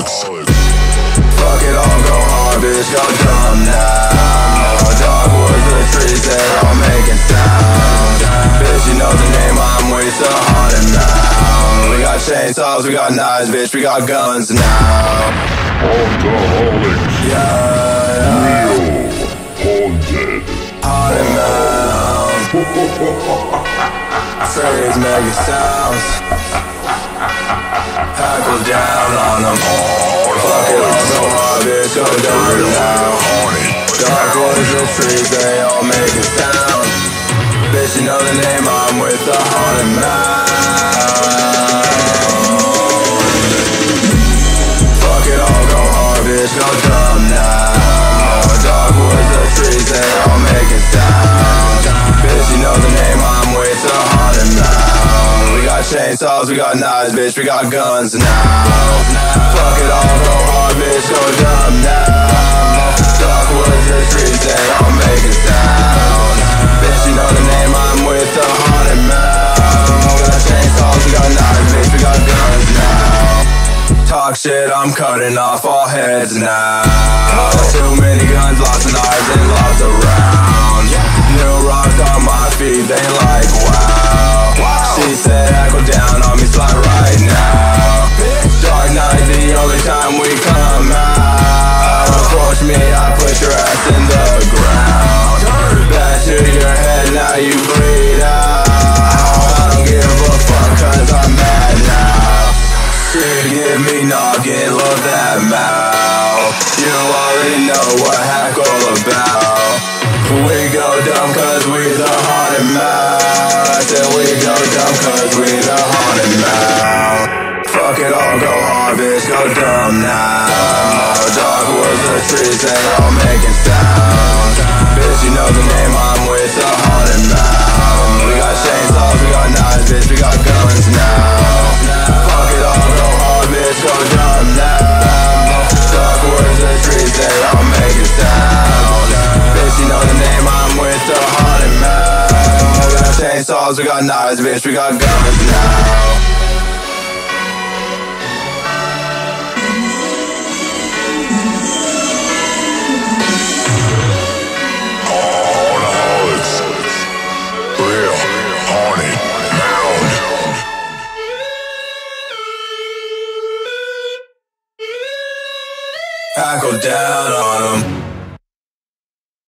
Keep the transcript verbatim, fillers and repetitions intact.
Fuck it all, go hard, bitch, go dumb now. Dogwoods, the trees, they all making sound. Bitch, you know the name, I'm with the haunted mound. We got chainsaws, we got knives, bitch, we got guns now. Alcoholics. Yeah, yeah. Real haunted. Haunted mound. Phrase making sounds. Hackle down on them. Fuck it all, so hard, bitch, go dumb now. Dogwoods, the trees, they all making sound. Bitch, you know the name, I'm with the haunted mound. Fuck it all, go hard, bitch, go dumb now. Dogwoods, the trees, they all making sound. Bitch, you know the name, I'm with the haunted mound. We got chainsaws, we got knives, bitch, we got guns now. Fuck it all, go hard, bitch, go dumb now. Dogwoods, the trees, they all making sound. Bitch, you know the name, I'm with the haunted mound. We got chainsaws, we got knives, bitch, we got guns now. Talk shit, I'm cutting off all heads now. Too many guns, lots of knives, and lots of rounds. New rocks on my feet, they like wow. She said, Hackle down on me, slide right now. Dark night, the only time we come out. Approach me, I push your ass in the ground. Back to your head, now you bleed out. I don't give a fuck, cause I'm mad now. She give me nogin, love that mouth. You already know what Hackle about. We go dumb cause we the haunted mound. I said we go dumb cause we the haunted mound. Fuck it all, go hard, bitch, go dumb now. Dogwoods, the trees, they all making sound. Bitch, you know the name, I'm with the haunted mound. We got chainsaws, we got knives, bitch, we got guns now. Fuck it all, go hard, bitch, go dumb now. Dogwoods, the trees, they all making sound. Bitch, you know the name, I'm with the haunted mound. We got chainsaws, we got knives, bitch, we got guns now. Hackle down on them.